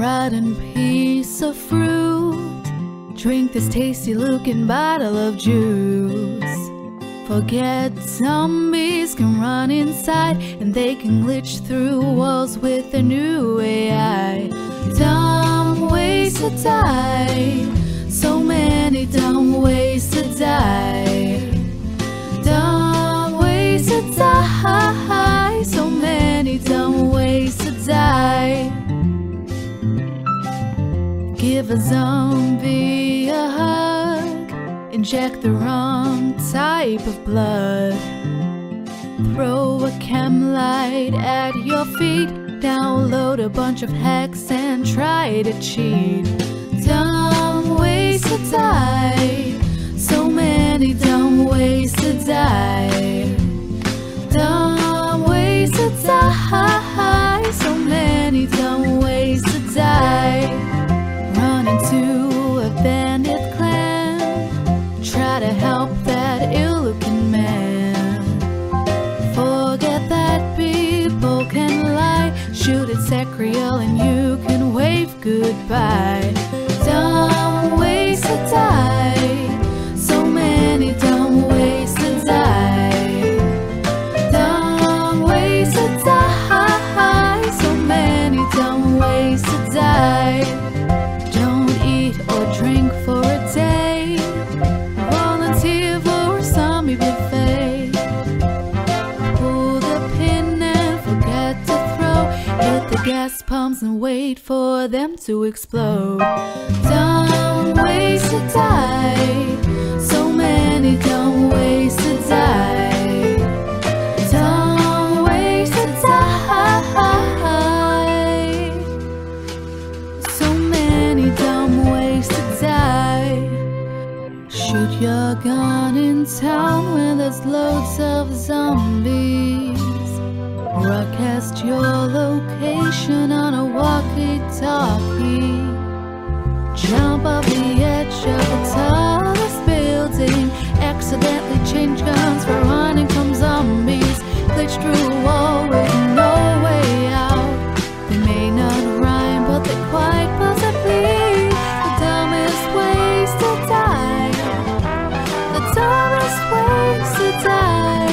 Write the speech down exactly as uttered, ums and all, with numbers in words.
rotten piece of fruit. Drink this tasty looking bottle of juice. Forget zombies can run inside, and they can glitch through walls with their new A I. Dumb ways to die, so many dumb ways to die. Dumb ways to die, so many dumb ways to die. Give a zombie a hug, inject the wrong type of blood. Throw a chem light at your feet, download a bunch of hacks and try to cheat. Dumb ways to die, so many dumb ways to die. Dumb ways to die, so many dumb ways to die. Run into a bandit clan, try to help that ill-looking man. Forget that people can lie, shoot at Sacriel and you can wave goodbye. Dumb ways to die, so many dumb ways to die. Dumb ways to die, so many dumb ways to die. Don't eat or drink for a day, volunteer for a zombie buffet. Pull the pin and forget to throw, hit the gas pumps and wait for them to explode. Dumb ways to die, so many dumb ways to die. Dumb ways to die, so many dumb ways to die. Shoot your gun in town when there's loads of zombies. Broadcast your location on a walkie-talkie. Jump off the edge of the tallest building, accidentally change guns for running from zombies. Glitch through a wall with no way out. They may not rhyme, but they quite possibly the dumbest ways to die. The dumbest ways to die.